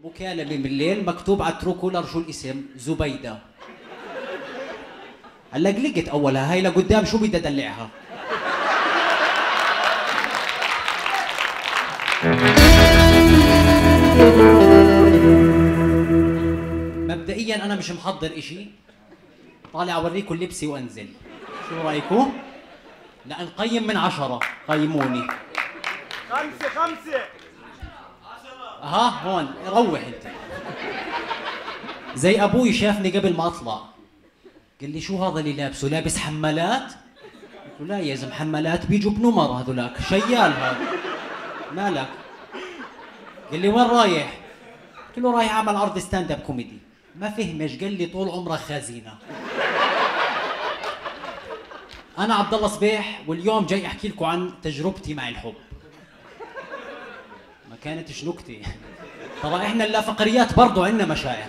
مكالمة من الليل مكتوب على الترو كولر شو الاسم؟ زبيدة. هلا قلقت اولها، هاي لقدام شو بدي ادلعها؟ مبدئيا انا مش محضر اشي، طالع اوريكم لبسي وانزل. شو رايكم؟ لا نقيم من 10، قيموني. 5. ها هون روح انت. زي ابوي شافني قبل ما اطلع قال لي شو هذا اللي لابسه؟ لابس حمالات؟ قلت له لا يا زلمه، حمالات بيجوا بنمر هذولاك، شيال هذا مالك؟ قال لي وين رايح؟ قلت له رايح اعمل عرض ستاند اب كوميدي. ما فهمش، قال لي طول عمرك خزينه. انا عبد الله صبيح، واليوم جاي احكي لكم عن تجربتي مع الحب. ما كانتش نكته، ترى احنا اللافقريات برضو عندنا مشاعر.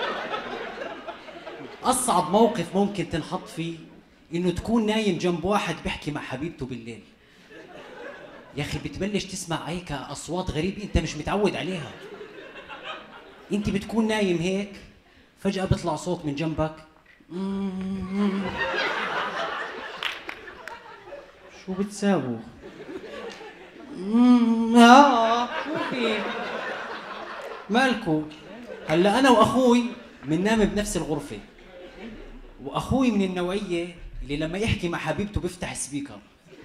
اصعب موقف ممكن تنحط فيه انه تكون نايم جنب واحد بيحكي مع حبيبته بالليل. يا اخي بتبلش تسمع هيك اصوات غريبه انت مش متعود عليها. انت بتكون نايم هيك، فجأة بيطلع صوت من جنبك. شو بتساووا؟ شو في؟ مالكو؟ هلا انا واخوي بننام بنفس الغرفة، واخوي من النوعية اللي لما يحكي مع حبيبته بيفتح سبيكر،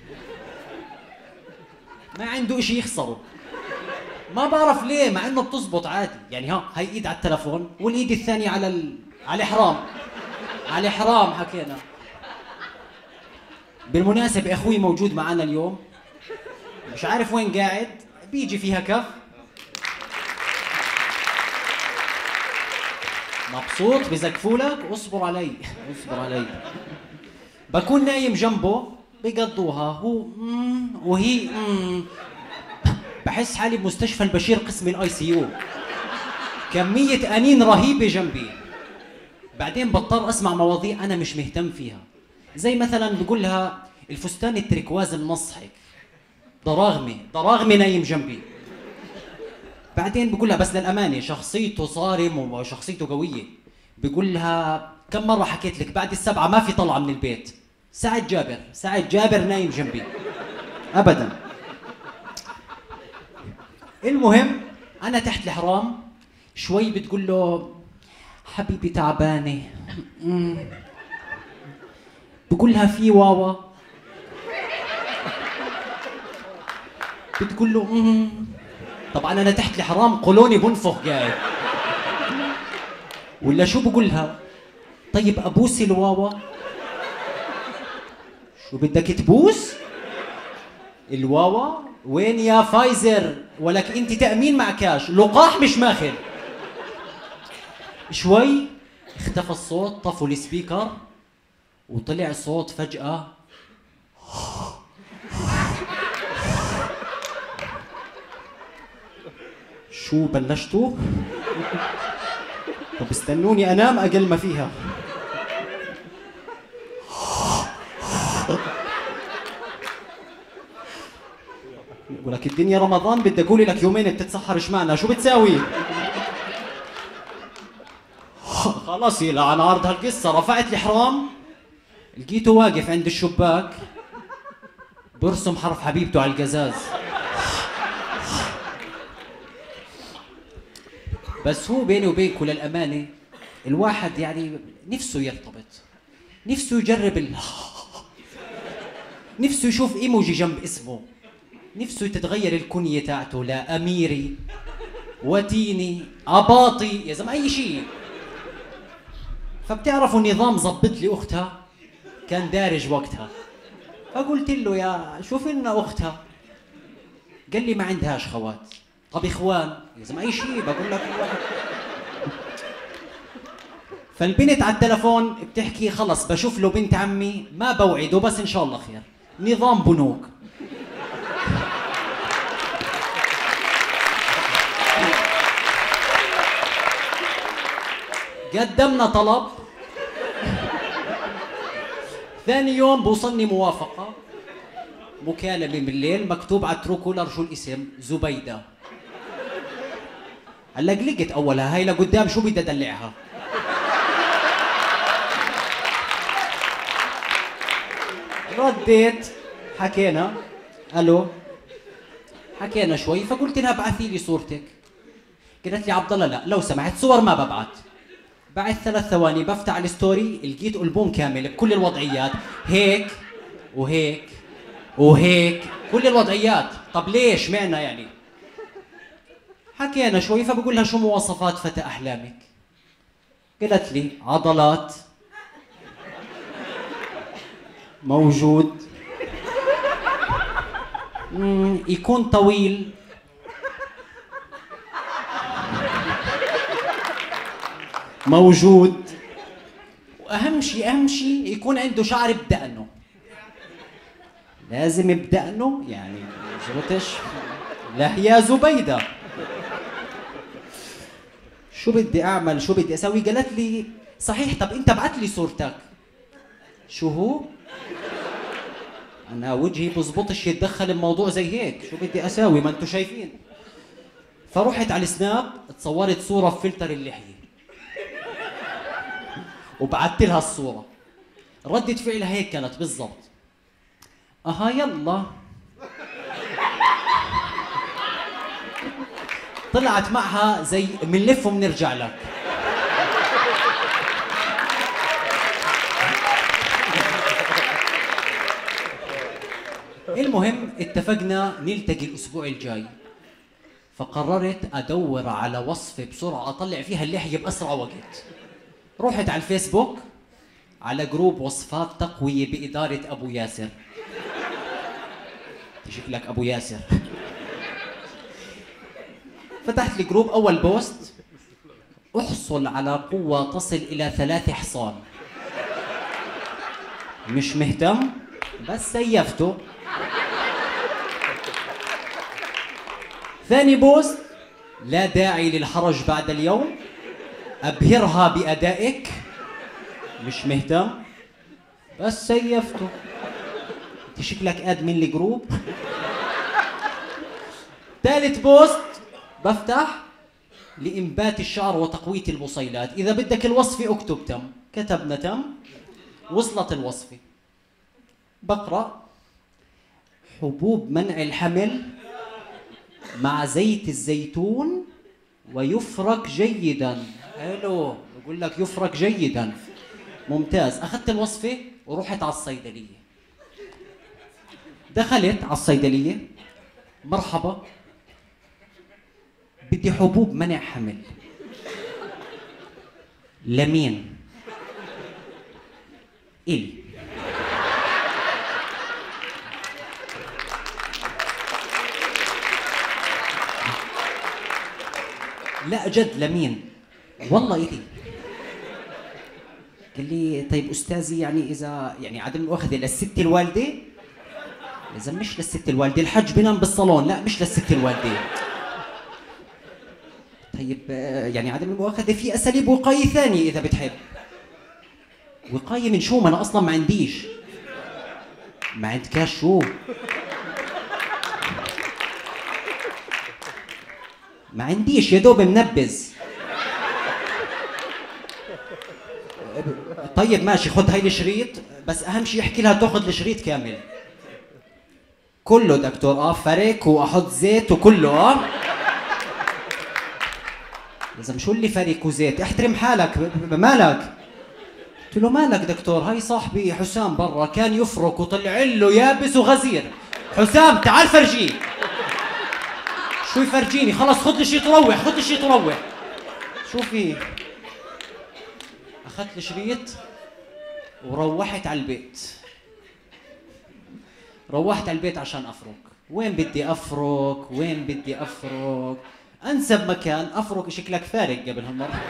ما عنده اشي يخسره. ما بعرف ليه، مع انه بتزبط عادي يعني. هاي ايد على التلفون والايد الثانية على الحرام. على الحرام حكينا. بالمناسبة اخوي موجود معنا اليوم، مش عارف وين قاعد، بيجي فيها كف. مبسوط بزقفولك؟ اصبر علي اصبر علي. بكون نايم جنبه بقضوها هو وهي بحس حالي بمستشفى البشير قسم الاي سي يو، كمية انين رهيبة جنبي. بعدين بضطر اسمع مواضيع انا مش مهتم فيها، زي مثلا بقول لها الفستان التركواز المصحك، ضراغمي نايم جنبي. بعدين بقول لها بس للامانه شخصيته صارم وشخصيته قويه. بقول لها كم مره حكيت لك بعد السبعه ما في طلعه من البيت. ساعد جابر نايم جنبي ابدا. المهم انا تحت الحرام شوي بتقول له حبيبي تعبانه. بقول لها في واوا. بتقول له طبعا انا تحت الحرام قولوني بنفخ قاعد. ولا شو بقول لها؟ طيب ابوس الواوا. شو بدك تبوس؟ الواوا؟ وين يا فايزر؟ ولك انت تأمين مع كاش، لقاح مش ماخذ. شوي اختفى الصوت، طفوا السبيكر وطلع صوت فجأة. شو بلشتوا؟ طب استنوني انام اقل ما فيها. بقول لك الدنيا رمضان، بدي اقول لك يومين بتتسحرش معنا، شو بتساوي؟ خلاص يلعن عرض هالقصة. رفعت الحرام لقيته واقف عند الشباك برسم حرف حبيبته على القزاز. بس هو بيني وبينكم للأمانة الواحد يعني نفسه يرتبط، نفسه يجرب نفسه يشوف ايموجي جنب اسمه، نفسه تتغير الكنية تاعته لأميري وتيني عباطي يا زلمة أي شيء. فبتعرفوا النظام زبط لي أختها، كان دارج وقتها، فقلت له يا شوف لنا أختها. قال لي ما عندهاش خوات. طب إخوان يا زلمة أي شيء بقول لك. فالبنت على التلفون بتحكي خلص بشوف له بنت عمي، ما بوعده بس إن شاء الله خير. نظام بنوك. قدمنا طلب، ثاني يوم بوصلني موافقة، مكالمة بالليل مكتوب على الترو كولر شو الاسم؟ زبيدة. هلا قلقت اولها، هاي لقدام شو بدي ادلعها. رديت حكينا الو، حكينا شوي، فقلت لها ابعثي لي صورتك. قالت لي عبد الله لا لو سمحت صور ما ببعث. بعد 3 ثواني بفتح الستوري لقيت ألبوم كامل بكل الوضعيات، هيك وهيك وهيك، كل الوضعيات. طب ليش معنى يعني؟ حكينا شوي، فبقول لها شو مواصفات فتى احلامك؟ قالت لي عضلات، موجود، يكون طويل، موجود، واهم شيء يكون عنده شعر بدقنه. لازم بدقنه يعني جرتش؟ لا يا زبيدة، شو بدي اعمل، شو بدي اسوي؟ قالت لي صحيح طب انت ابعث لي صورتك. شو هو؟ انا وجهي بزبطش يتدخل بموضوع زي هيك، شو بدي اسوي ما انتم شايفين. فرحت على السناب تصورت صورة بفلتر اللحية وبعثت لها الصورة. ردة فعلها هيك كانت بالضبط، اها يلا. طلعت معها زي منلف ومنرجع لك. المهم اتفقنا نلتقي الاسبوع الجاي، فقررت ادور على وصفة بسرعة اطلع فيها اللحية باسرع وقت. رحت على الفيسبوك على جروب وصفات تقوية بإدارة ابو ياسر. شكلك ابو ياسر. فتحت الجروب، اول بوست احصل على قوة تصل الى 3 حصان. مش مهتم بس سيفته. ثاني بوست لا داعي للحرج بعد اليوم، ابهرها بادائك. مش مهتم بس سيفته. انت شكلك ادمن الجروب. ثالث بوست بفتح لإنبات الشعر وتقوية البصيلات، إذا بدك الوصفة اكتب تم. كتبنا تم، وصلت الوصفة. بقرأ حبوب منع الحمل مع زيت الزيتون ويفرك جيدا. حلو، بقول لك يفرك جيدا، ممتاز. أخذت الوصفة ورحت على الصيدلية. دخلت على الصيدلية، مرحبا بدي حبوب منع حمل. لمين؟ إلي. لا جد لمين؟ والله إلي. قال لي طيب أستاذي يعني إذا يعني عدم المؤاخذة للست الوالدة؟ إذا مش للست الوالدة الحج بينام بالصالون، لا مش للست الوالدة. طيب يعني عدم المؤاخذة في أساليب وقاية ثانية إذا بتحب. وقاية من شو؟ ما أنا أصلاً ما عنديش. ما عندكاش شو؟ ما عنديش، يا دوب منبذ. طيب ماشي خذ هاي الشريط، بس أهم شيء احكي لها تاخذ الشريط كامل. كله دكتور، فرك وأحط زيت وكله. إذا شو اللي فرك وزيت؟ احترم حالك، مالك؟ قلت له مالك دكتور، هاي صاحبي حسام برا كان يفرك وطلع له يابس وغزير. حسام تعال فرجيه. شو يفرجيني؟ خلص خذ لي شيء تروح، خذ لي شيء تروح. شو في؟ أخذت الشريط وروحت على البيت. روحت على البيت عشان أفرك. وين بدي أفرك؟ وين بدي أفرك؟ أنسب مكان أفرك، شكلك فارق قبل هالمرة.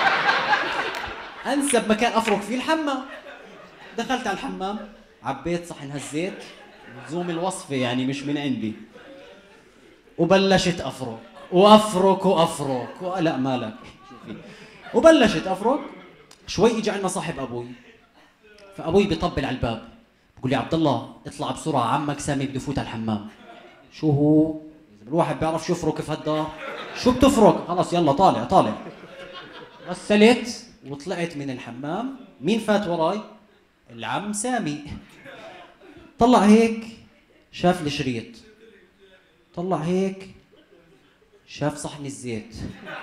أنسب مكان أفرك فيه الحمام. دخلت على الحمام، عبيت صحن هالزيت، لزوم الوصفة يعني مش من عندي، وبلشت أفرك وأفرك وأفرك لا مالك شوفي. وبلشت أفرك شوي. إجا عندنا صاحب أبوي، فأبوي بيطبل على الباب بقول لي عبد الله اطلع بسرعة عمك سامي بده يفوت على الحمام. شو هو؟ الواحد بيعرف شو يفرك في هالدار؟ شو بتفرك؟ خلص يلا طالع طالع. غسلت وطلعت من الحمام، مين فات وراي؟ العم سامي. طلع هيك شاف الشريط، طلع هيك شاف صحن الزيت،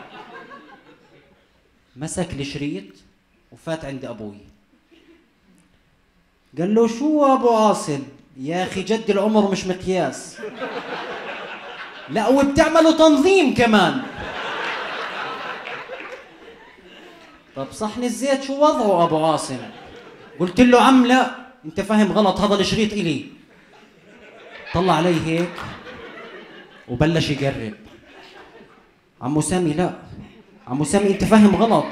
مسك الشريط وفات عند ابوي. قال له شو ابو عاصم؟ يا اخي جد العمر مش مقياس. لا وبتعملوا تنظيم كمان. طب صحن الزيت شو وضعه ابو عاصم؟ قلت له عم لا انت فاهم غلط، هذا الشريط الي. طلع علي هيك وبلش يقرب. عمو سامي لا، عمو سامي انت فاهم غلط،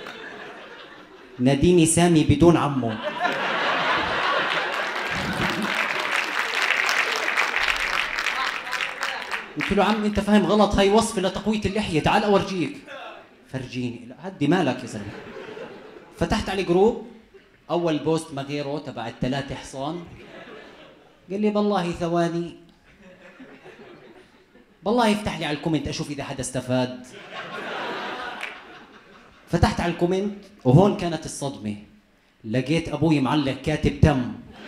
ناديني سامي بدون عمو. قلت له عم انت فاهم غلط، هاي وصفه لتقويه اللحيه، تعال اورجيك. فرجيني. لا هدي مالك يا زلمه. فتحت على جروب، اول بوست ما غيره تبع ال3 حصان. قال لي بالله ثواني، بالله يفتح لي على الكومنت اشوف اذا حدا استفاد. فتحت على الكومنت وهون كانت الصدمه، لقيت ابوي معلق كاتب تم.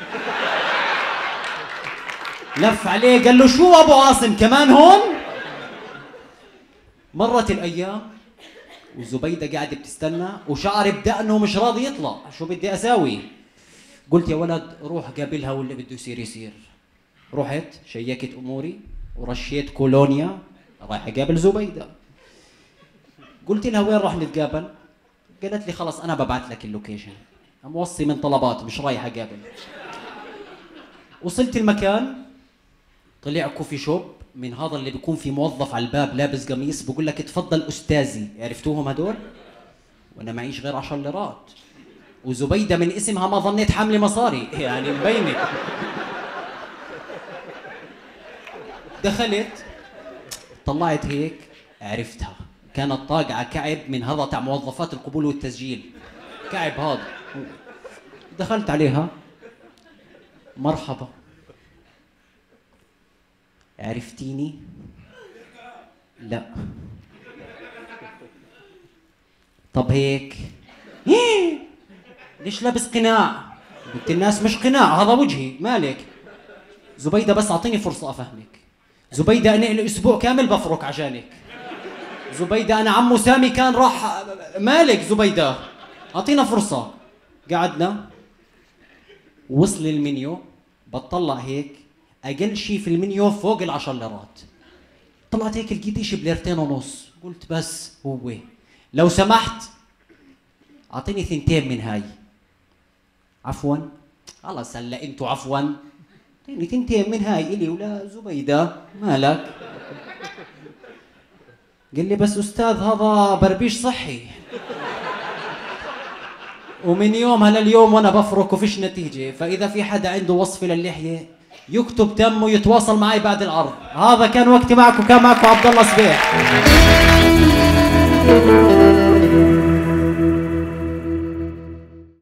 لف عليه قال له شو ابو عاصم كمان هون؟ مرت الايام وزبيده قاعده بتستنى وشعري بدقنه مش راضي يطلع، شو بدي اساوي؟ قلت يا ولد روح قابلها واللي بده يصير يصير. رحت شيكت اموري ورشيت كولونيا، رايح اقابل زبيده. قلت لها وين راح نتقابل؟ قالت لي خلص انا ببعث لك اللوكيشن، موصي من طلبات مش رايح اقابل. وصلت المكان، طلع كوفي شوب من هذا اللي بيكون في موظف على الباب لابس قميص بقول لك اتفضل استاذي، عرفتوهم هدول؟ وانا معيش غير 10 ليرات، وزبيده من اسمها ما ظنيت حامله مصاري يعني مبينه. دخلت طلعت هيك عرفتها، كانت طاقعه كعب من هذا تاع موظفات القبول والتسجيل، كعب هذا. دخلت عليها مرحبا، عرفتيني؟ لا. طب هيك ليش لابس قناع؟ قلت الناس مش قناع هذا وجهي، مالك؟ زبيده بس اعطيني فرصه افهمك. زبيده انا لي اسبوع كامل بفرك عشانك. زبيده انا عمو سامي كان راح، مالك زبيده؟ اعطينا فرصه. قعدنا وصل المنيو، بتطلع هيك اقل شيء في المنيو فوق ال10 ليرات. طلعت هيك لقيت شيء ب2.5 ليرة، قلت بس هو لو سمحت اعطيني 2 من هاي. عفوا. خلص هلا انتوا عفوا، اعطيني 2 من هاي الي ولا زبيده، مالك؟ قال لي بس استاذ هذا بربيش صحي. ومن يومها لليوم وانا بفرك وفيش نتيجه، فاذا في حدا عنده وصفه للحيه يكتب تم ويتواصل معي بعد العرض. هذا كان وقتي معكم، كان معكم عبد الله صبيح.